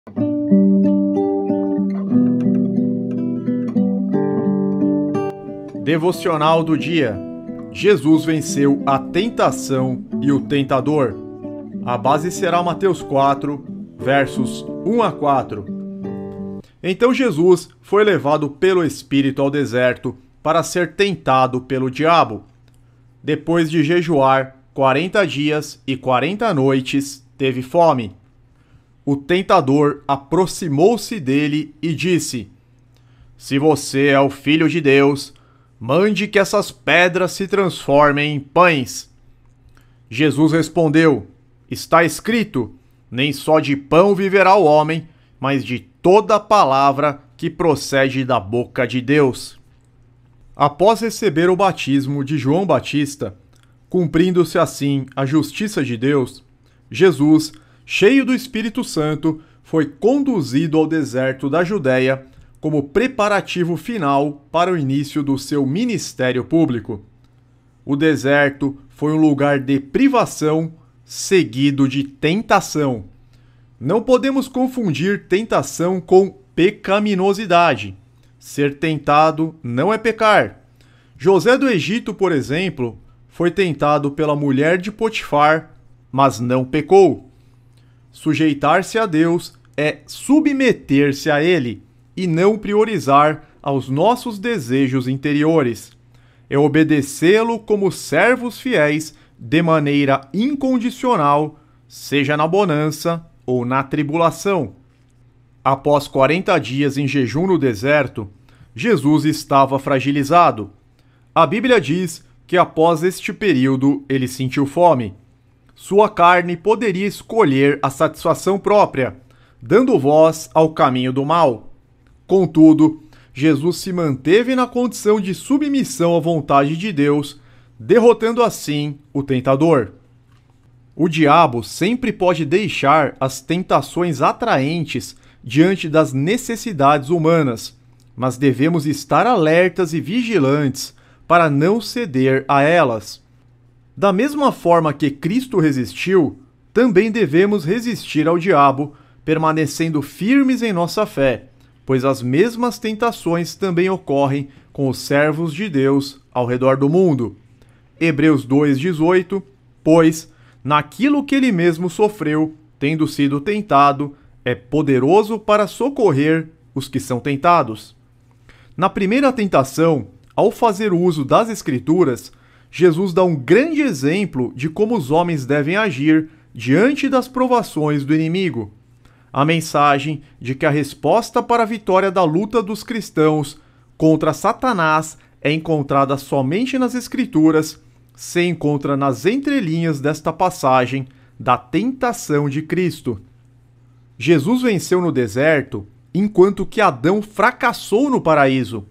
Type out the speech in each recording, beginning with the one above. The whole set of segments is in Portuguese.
Devocional do dia. Jesus venceu a tentação e o tentador. A base será Mateus 4, versos 1 a 4. Então Jesus foi levado pelo Espírito ao deserto para ser tentado pelo diabo. Depois de jejuar 40 dias e 40 noites, teve fome. O tentador aproximou-se dele e disse: "Se você é o Filho de Deus, mande que essas pedras se transformem em pães." Jesus respondeu: "Está escrito, nem só de pão viverá o homem, mas de toda palavra que procede da boca de Deus." Após receber o batismo de João Batista, cumprindo-se assim a justiça de Deus, Jesus, cheio do Espírito Santo, foi conduzido ao deserto da Judéia como preparativo final para o início do seu ministério público. O deserto foi um lugar de privação seguido de tentação. Não podemos confundir tentação com pecaminosidade. Ser tentado não é pecar. José do Egito, por exemplo, foi tentado pela mulher de Potifar, mas não pecou. Sujeitar-se a Deus é submeter-se a Ele e não priorizar aos nossos desejos interiores. É obedecê-lo como servos fiéis de maneira incondicional, seja na bonança ou na tribulação. Após 40 dias em jejum no deserto, Jesus estava fragilizado. A Bíblia diz que após este período ele sentiu fome. Sua carne poderia escolher a satisfação própria, dando voz ao caminho do mal. Contudo, Jesus se manteve na condição de submissão à vontade de Deus, derrotando assim o tentador. O diabo sempre pode deixar as tentações atraentes diante das necessidades humanas, mas devemos estar alertas e vigilantes para não ceder a elas. Da mesma forma que Cristo resistiu, também devemos resistir ao diabo, permanecendo firmes em nossa fé, pois as mesmas tentações também ocorrem com os servos de Deus ao redor do mundo. Hebreus 2,18, pois, naquilo que ele mesmo sofreu, tendo sido tentado, é poderoso para socorrer os que são tentados. Na primeira tentação, ao fazer uso das Escrituras, Jesus dá um grande exemplo de como os homens devem agir diante das provações do inimigo. A mensagem de que a resposta para a vitória da luta dos cristãos contra Satanás é encontrada somente nas Escrituras, se encontra nas entrelinhas desta passagem da tentação de Cristo. Jesus venceu no deserto, enquanto que Adão fracassou no paraíso.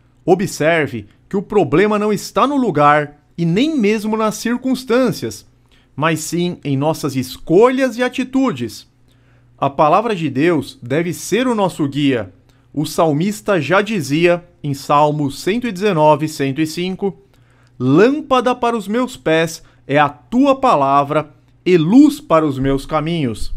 Observe que o problema não está no lugar e nem mesmo nas circunstâncias, mas sim em nossas escolhas e atitudes. A palavra de Deus deve ser o nosso guia. O salmista já dizia em Salmos 119, 105: "Lâmpada para os meus pés é a tua palavra e luz para os meus caminhos."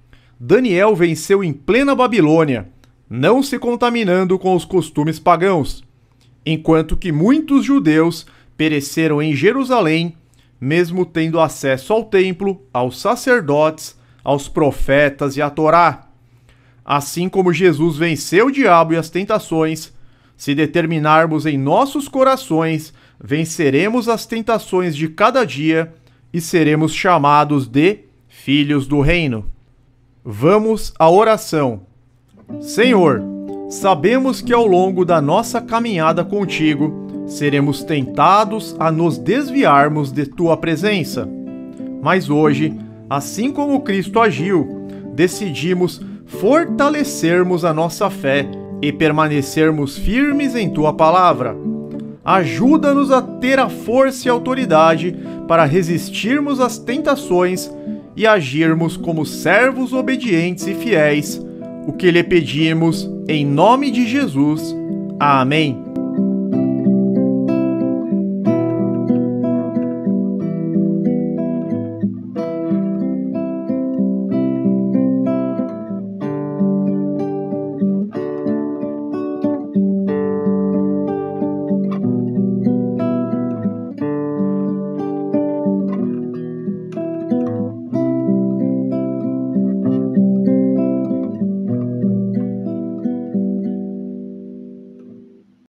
Daniel venceu em plena Babilônia, não se contaminando com os costumes pagãos, enquanto que muitos judeus pereceram em Jerusalém, mesmo tendo acesso ao templo, aos sacerdotes, aos profetas e à Torá. Assim como Jesus venceu o diabo e as tentações, se determinarmos em nossos corações, venceremos as tentações de cada dia e seremos chamados de filhos do reino. Vamos à oração. Senhor, sabemos que ao longo da nossa caminhada contigo, seremos tentados a nos desviarmos de tua presença. Mas hoje, assim como Cristo agiu, decidimos fortalecermos a nossa fé e permanecermos firmes em tua palavra. Ajuda-nos a ter a força e autoridade para resistirmos às tentações e agirmos como servos obedientes e fiéis, o que lhe pedimos em nome de Jesus. Amém.